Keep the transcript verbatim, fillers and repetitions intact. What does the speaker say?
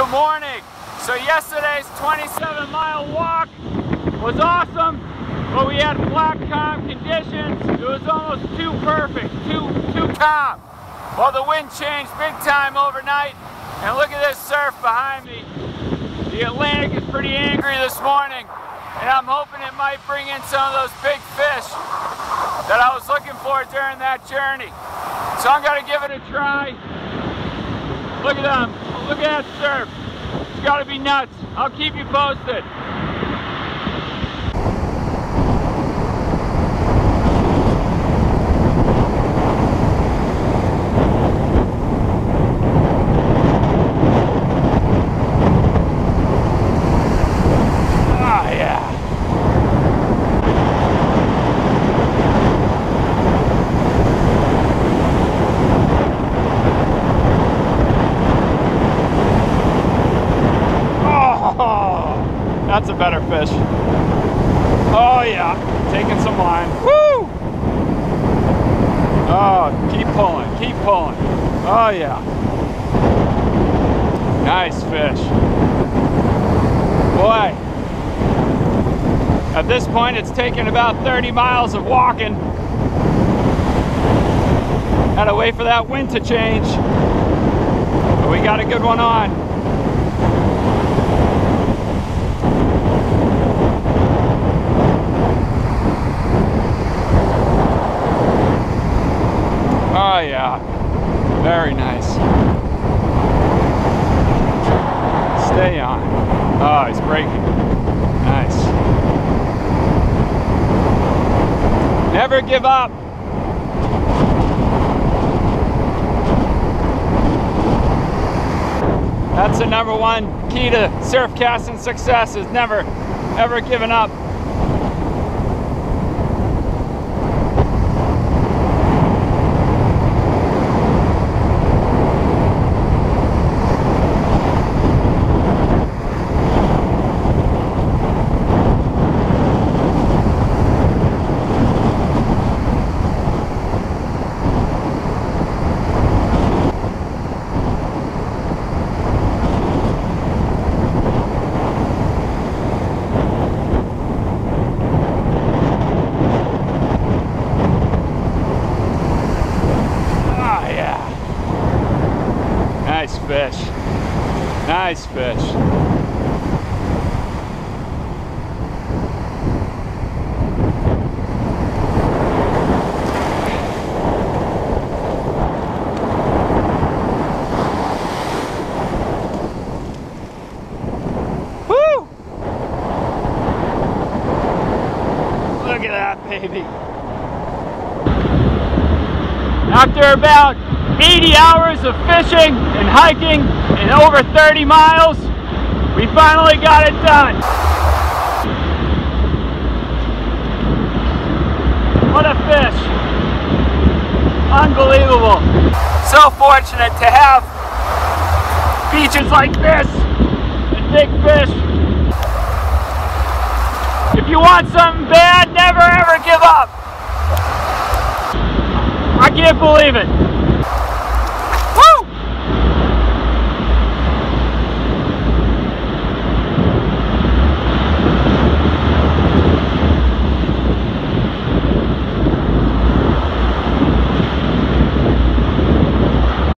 Good morning. So yesterday's twenty-seven mile walk was awesome, but we had flat calm conditions. It was almost too perfect, too, too calm. Well, the wind changed big time overnight, and look at this surf behind me. The Atlantic is pretty angry this morning, and I'm hoping it might bring in some of those big fish that I was looking for during that journey. So I'm gonna give it a try. Look at them, look at that surf. It's gotta be nuts. I'll keep you posted. That's a better fish. Oh yeah, taking some line. Woo! Oh, keep pulling, keep pulling. Oh yeah. Nice fish. Boy. At this point, it's taken about thirty miles of walking. Had to wait for that wind to change. But we got a good one on. Oh yeah, very nice. Stay on. Oh, he's breaking. Nice. Never give up. That's the number one key to surf casting success, is never, ever giving up. Nice fish. Nice fish. Woo! Look at that baby. After about eighty hours of fishing and hiking and over thirty miles, we finally got it done. What a fish. Unbelievable. So fortunate to have beaches like this and big fish. If you want something bad, never ever give up. I can't believe it.